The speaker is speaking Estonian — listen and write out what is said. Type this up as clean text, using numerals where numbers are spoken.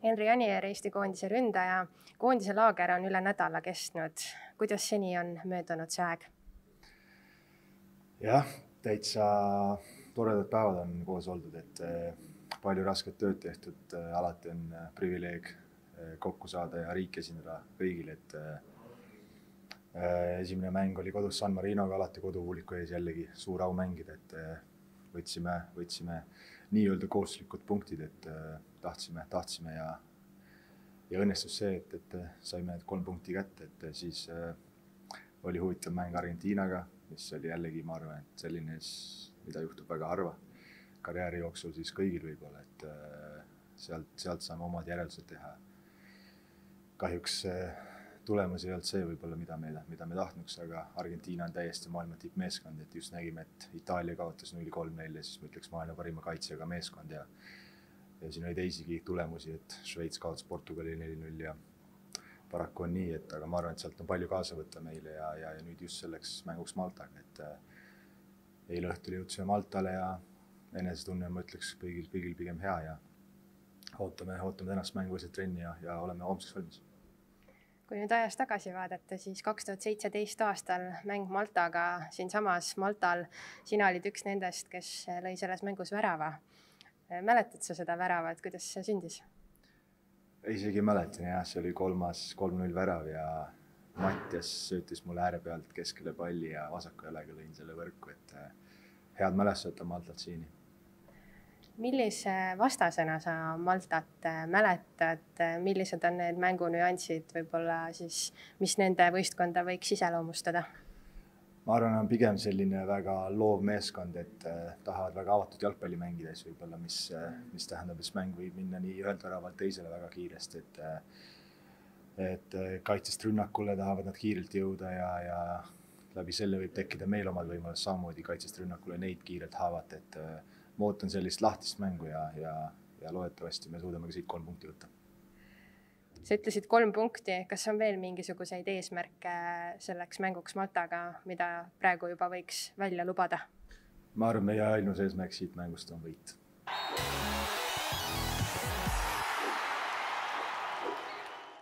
Henri Anier, Eesti koondise ründaja. Koondise laager on üle nädala kestnud. Kuidas seni on möödunud see aeg? Jah, täitsa toredad päevad on koos oldud, et palju rasket tööd tehtud, alati on privileeg kokku saada ja riiki esindada kõigil, et esimene mäng oli kodus San Marinoga, alati kodupubliku ees jällegi suur au mängida, et võtsime nii-öelda kohustuslikud punktid, et tahtsime ja õnnestus see, et saime 3 punkti kätte, et siis oli huvitav mäng Argentiinaga, mis oli jällegi, ma arvan, et selline, mida juhtub väga harva karjääri jooksul siis kõigil võib-olla, et sealt saame omad järeldused teha. Kahjuks tulemus ei olnud see võib-olla, mida me tahtnuks, aga Argentiina on täiesti maailma tippmeeskond, et just nägime, et Itaalia kaotas 0-3 neile, siis ma ütleks maailma parima kaitsega meeskond ja siin oli teisigi tulemusi, et Šveits kaotas Portugali 4-0 ja paraku on nii, aga ma arvan, et sealt on palju kaasa võtta meile ja nüüd just selleks mänguks Maltaga, et eile õhtul jõudsime Maltale ja enesetunne, ma ütleks, kõigil pigem hea ja ootame tänast mängu trenni ja oleme homseks valmis. Kui nüüd ajas tagasi vaadata, siis 2017 aastal mäng Maltaga siinsamas Maltal, sina olid üks nendest, kes lõi selles mängus värava. Mäletad sa seda väravat, kuidas see sündis? Isegi mäletan, jah, see oli 3-0 värav ja Mattias söötis mulle ääre pealt keskele palli ja vasaku jalega lõin selle võrku, et head mälestused on Maltalt siini. Millise vastasena sa Maltat mäletad, millised on need mängunüansid võib-olla siis, mis nende võistkonda võiks iseloomustada? Ma arvan, on pigem selline väga loov meeskond, et tahavad väga avatud jalgpalli mängides võib-olla, mis tähendab, et mäng võib minna nii ühelt väravalt teisele väga kiiresti, et kaitsest rünnakule tahavad nad kiirelt jõuda ja läbi selle võib tekkida meil omad võimalus samamoodi kaitsest rünnakule neid kiirelt haavata, et ma ootan sellist lahtist mängu ja loodetavasti me suudame ka siit 3 punkti võtta. Sa ütlesid 3 punkti, kas on veel mingisuguseid eesmärke selleks mänguks Maltaga, mida praegu juba võiks välja lubada? Ma arvan, meie ainus eesmärk siit mängust on võit.